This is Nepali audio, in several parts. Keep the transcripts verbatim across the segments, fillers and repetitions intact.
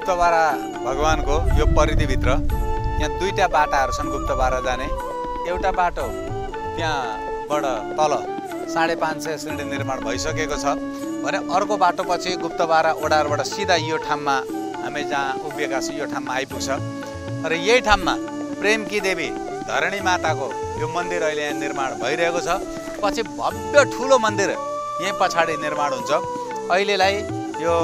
गुप्तबारा भगवानको यो परिधिभित्र यहाँ दुईटा बाटाहरू छन् गुप्तबारा जाने। एउटा बाटो त्यहाँबाट तल साढे पाँच सय सिँढी निर्माण भइसकेको छ भने अर्को बाटो पछि गुप्तबारा ओडारबाट सिधा यो ठाउँमा हामी जहाँ उभिएका छौँ यो ठाउँमा आइपुग्छ र यही ठाउँमा प्रेमकी देवी धरणी माताको यो मन्दिर अहिले यहाँ निर्माण भइरहेको छ। पछि भव्य ठुलो मन्दिर यहीँ पछाडि निर्माण हुन्छ। अहिलेलाई यो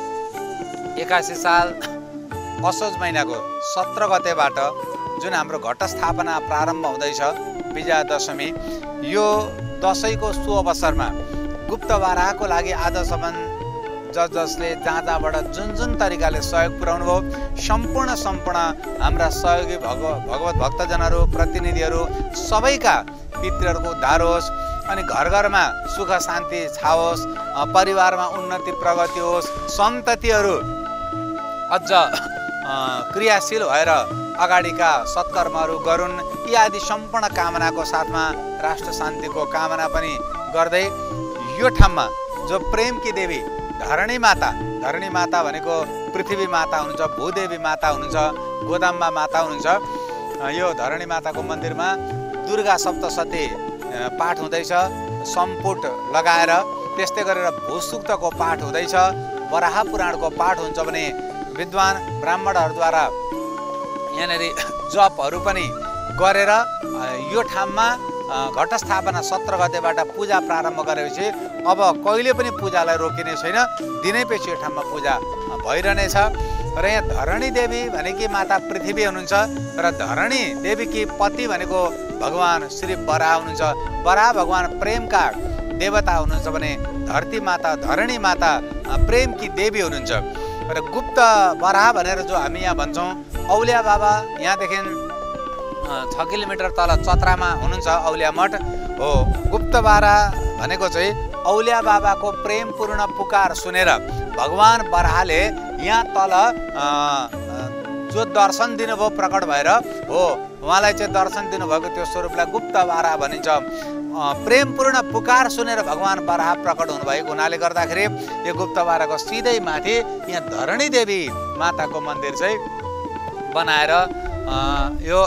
एकासी साल असोज महिनाको सत्र गतेबाट जुन हाम्रो घटस्थापना प्रारम्भ हुँदैछ विजया दशमी, यो दसैँको सु अवसरमा गुप्तबाराको लागि आजसम्म जस जसले जहाँ जहाँबाट जुन जुन तरिकाले सहयोग पुर्याउनु भयो सम्पूर्ण सम्पूर्ण हाम्रा सहयोगी भगव भगवत भक्तजनहरू प्रतिनिधिहरू सबैका पितृहरूको उद्धार होस् अनि घर घरमा सुख शान्ति छाओस्, परिवारमा उन्नति प्रगति होस्, सन्ततिहरू अझ क्रियाशील भएर अगाडिका सत्कर्महरू गरून्। यी आदि सम्पूर्ण कामनाको साथमा राष्ट्र शान्तिको कामना पनि गर्दै यो ठाउँमा जो प्रेमकी देवी धरणी माता, धरणी माता भनेको पृथ्वी माता हुनुहुन्छ, भूदेवी माता हुनुहुन्छ, गोदाम्बा माता हुनुहुन्छ। यो धरणी माताको मन्दिरमा दुर्गा सप्तशती पाठ हुँदैछ, सम्पुट लगाएर। त्यस्तै गरेर भूसुक्तको पाठ हुँदैछ, वराह पुराणको पाठ हुन्छ भने विद्वान ब्राह्मणहरूद्वारा यहाँनिर जपहरू पनि गरेर यो ठाउँमा घटस्थापना सत्र गतेबाट पूजा प्रारम्भ गरेपछि अब कहिले पनि पूजालाई रोकिने छैन, दिनैपछि यो ठाउँमा पूजा भइरहनेछ। र यहाँ धरणी देवी भनेकी माता पृथ्वी हुनुहुन्छ र धरणी देवीकी पति भनेको भगवान श्री बराह हुनुहुन्छ। बराह भगवान प्रेमका देवता हुनुहुन्छ भने धरती माता धरणी माता प्रेमकी देवी हुनुहुन्छ। र गुप्त बराह भनेर जो हामी यहाँ भन्छौँ, औलिया बाबा यहाँदेखि छ किलोमिटर तल चत्रामा हुनुहुन्छ औलिया मठ हो। गुप्तबारा भनेको चाहिँ औलिया बाबाको प्रेमपूर्ण पुकार सुनेर भगवान बराहले यहाँ तल जो दर्शन दिनुभयो प्रकट भएर हो, उहाँलाई चाहिँ दर्शन दिनुभएको त्यो स्वरूपलाई गुप्तबारा भनिन्छ। प्रेमपूर्ण पुकार सुनेर भगवान बराह प्रकट हुनुभएको हुनाले गर्दाखेरि यो गुप्तबाराको सिधै माथि यहाँ धरणी देवी माताको मन्दिर चाहिँ बनाएर यो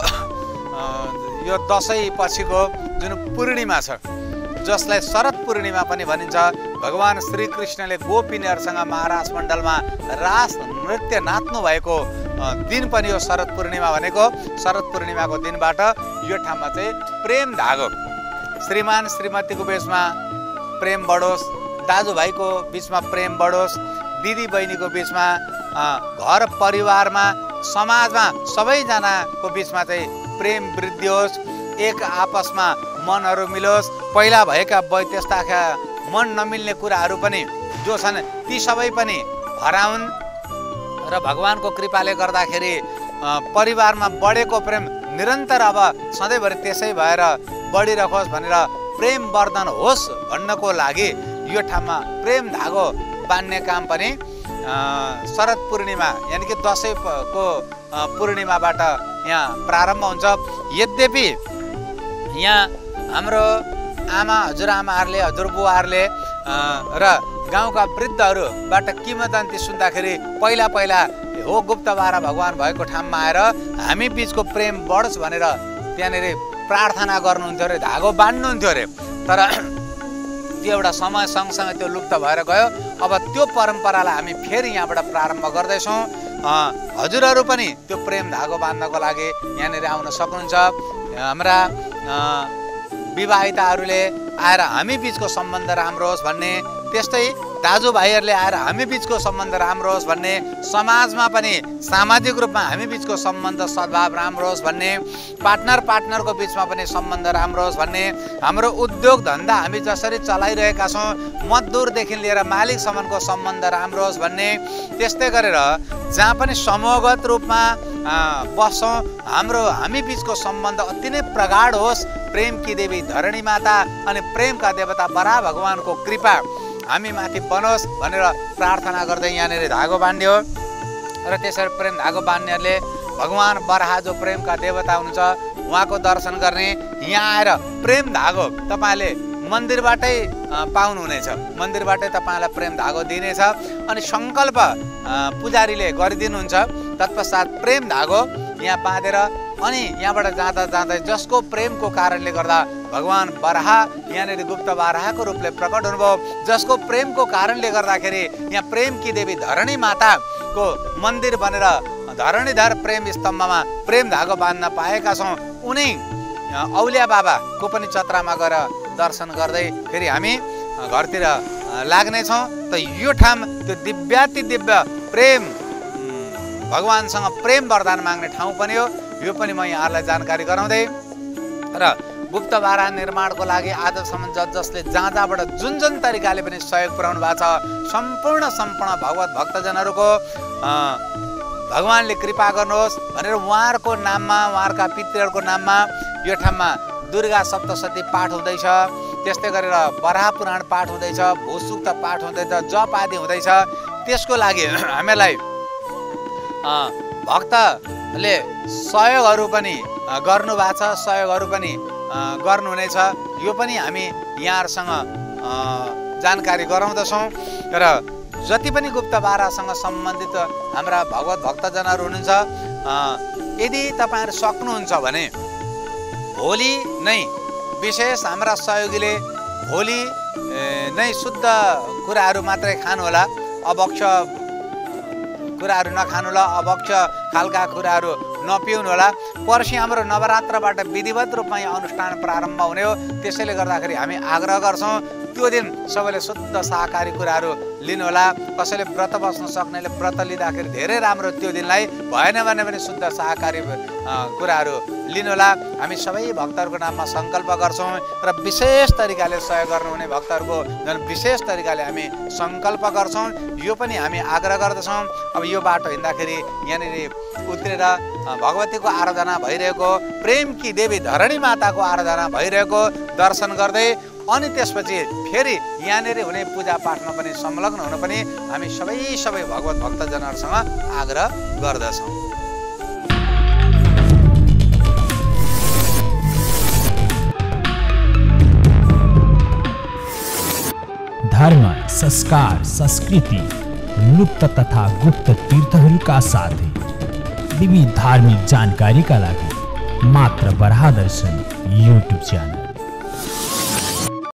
यो दसैँ पछिको जुन पूर्णिमा छ जसलाई शरद पूर्णिमा पनि भनिन्छ, भगवान श्रीकृष्णले गोपिनीहरूसँग महाराज मण्डलमा रास नृत्य नाच्नु भएको दिन पनि यो शरद पूर्णिमा भनेको। शरद पूर्णिमाको दिनबाट यो ठाउँमा चाहिँ प्रेम धागो, श्रीमान श्रीमतीको बिचमा प्रेम बढोस्, दाजुभाइको बिचमा प्रेम बढोस्, दिदी बहिनीको बिचमा, घर परिवारमा समाजमा सबैजनाको बिचमा चाहिँ प्रेम वृद्धि होस्, एक आपसमा मनहरू मिलोस्। पहिला भएका त्यस्ता मन नमिल्ने कुराहरू पनि जो छन् ती सबै पनि हराउन् र भगवानको कृपाले गर्दाखेरि परिवारमा बढेको प्रेम निरन्तर अब सधैँभरि त्यसै भएर बढिरहोस् भनेर प्रेम वर्धन होस् भन्नको लागि यो ठाउँमा प्रेम धागो बान्ने काम पनि शरद पूर्णिमा यानि कि दसैँको पूर्णिमाबाट यहाँ प्रारम्भ हुन्छ। यद्यपि यहाँ हाम्रो आमा हजुरआमाहरूले हजुरबुवाहरूले र गाउँका वृद्धहरूबाट किंवदन्ती सुन्दाखेरि पहिला पहिला हो गुप्तबारा भगवान भएको ठाउँमा आएर हामी बिचको प्रेम बढोस् भनेर त्यहाँनिर प्रार्थना गर्नुहुन्थ्यो अरे, धागो बान्नुहुन्थ्यो अरे। तर त्यो एउटा समय सँगसँगै त्यो लुप्त भएर गयो। अब त्यो परम्परालाई हामी फेरि यहाँबाट प्रारम्भ गर्दैछौँ। हजुरहरू पनि त्यो प्रेम धागो बाँध्नको लागि यहाँनिर आउन सक्नुहुन्छ। हाम्रा विवाहिताहरूले आएर हामी बिचको सम्बन्ध राम्रो होस् भन्ने, त्यस्तै दाजुभाइहरूले आएर हामी बिचको सम्बन्ध राम्रो होस् भन्ने, समाजमा पनि सामाजिक रूपमा हामी बिचको सम्बन्ध सद्भाव राम्रो होस् भन्ने, पार्टनर पार्टनरको बिचमा पनि सम्बन्ध राम्रो होस् भन्ने, हाम्रो उद्योग धन्दा हामी जसरी चलाइरहेका छौँ मजदुरदेखि लिएर मालिकसम्मको सम्बन्ध राम्रो होस् भन्ने, त्यस्तै गरेर जहाँ पनि समूहगत रूपमा बस्छौँ हाम्रो हामी बिचको सम्बन्ध अति नै प्रगाढ होस्, प्रेमकी देवी धरणी माता अनि प्रेमका देवता बराह भगवानको कृपा हामी माथि बनोस् भनेर प्रार्थना गर्दै यहाँनिर धागो बान्दियो। र त्यसरी प्रेम धागो बान्नेहरूले भगवान बराह जो प्रेमका देवता हुनुहुन्छ उहाँको दर्शन गर्ने, यहाँ आएर प्रेम धागो तपाईँले मन्दिरबाटै पाउनुहुनेछ। मन्दिरबाटै तपाईँलाई प्रेम धागो दिनेछ। अनि सङ्कल्प पुजारीले गरिदिनुहुन्छ। तत्पश्चात प्रेम धागो यहाँ बाँधेर अनि यहाँबाट जाँदा जाँदै जसको प्रेमको कारणले गर्दा भगवान् वराह यहाँनिर गुप्त वराहको रूपले प्रकट हुनुभयो, जसको प्रेमको कारणले गर्दाखेरि यहाँ प्रेम की देवी धरणी माताको मन्दिर बनेर धरणीधर प्रेम स्तम्भमा प्रेम धागो बाँध्न पाएका छौँ, उनी औलिया बाबाको पनि चत्रामा गएर दर्शन गर्दै फेरि हामी घरतिर लाग्नेछौँ। त यो ठाउँ त्यो दिव्याति दिव्य प्रेम भगवान्सँग प्रेम वरदान माग्ने ठाउँ पनि हो। यो पनि म यहाँहरूलाई जानकारी गराउँदै र गुप्त वराह निर्माणको लागि आजसम्म जस जसले जहाँ जहाँबाट जुन जुन तरिकाले पनि सहयोग पुर्याउनु भएको छ सम्पूर्ण सम्पूर्ण भगवत भक्तजनहरूको भगवान्ले कृपा गर्नुहोस् भनेर उहाँहरूको नाममा उहाँहरूका पितृहरूको नाममा यो ठाउँमा दुर्गा सप्तशती पाठ हुँदैछ, त्यस्तै गरेर वराह पुराण पाठ हुँदैछ, भूसूक्त पाठ हुँदैछ, जप आदि हुँदैछ। त्यसको लागि हामीलाई भक्तले सहयोगहरू पनि गर्नुभएको छ, सहयोगहरू पनि गर्नुहुनेछ। यो पनि हामी यहाँहरूसँग जानकारी गराउँदछौँ। र जति पनि गुप्त वराहसँग सम्बन्धित हाम्रा भगवत भक्तजनहरू हुनुहुन्छ, यदि तपाईँहरू सक्नुहुन्छ भने भोलि नै विशेष हाम्रा सहयोगीले भोलि नै शुद्ध कुराहरू मात्रै खानुहोला, अभक्ष कुराहरू नखानुहोला, अभक्ष खालका कुराहरू नपिउनुहोला। पर्सि हाम्रो नवरात्रबाट विधिवत रूपमा यहाँ अनुष्ठान प्रारम्भ हुने हो। त्यसैले गर्दाखेरि हामी आग्रह गर्छौँ त्यो दिन सबैले शुद्ध शाकाहारी कुराहरू लिनुहोला। कसैले व्रत बस्न सक्नेले व्रत लिँदाखेरि धेरै राम्रो, त्यो दिनलाई भएन भने पनि शुद्ध शाकाहारी कुराहरू लिनुहोला। हामी सबै भक्तहरूको नाममा सङ्कल्प गर्छौँ र विशेष तरिकाले सहयोग गर्नुहुने भक्तहरूको झन् विशेष तरिकाले हामी सङ्कल्प गर्छौँ। यो पनि हामी आग्रह गर्दछौँ। अब यो बाटो हिँड्दाखेरि यहाँनिर उत्रेर भगवतीको आराधना भइरहेको, प्रेम की देवी धरणी माताको आराधना भइरहेको दर्शन गर्दै अनि त्यसपछि फेरि यहाँनिर हुने पूजापाठमा पनि संलग्न हुन पनि हामी सबै सबै भगवत भक्तजनहरूसँग आग्रह गर्दछौँ। धर्म, संस्कार, संस्कृति, लुप्त तथा गुप्त तीर्थहरूका साथै विविध धार्मिक जानकारीका लागि मात्र वराह दर्शन युट्युब च्यानल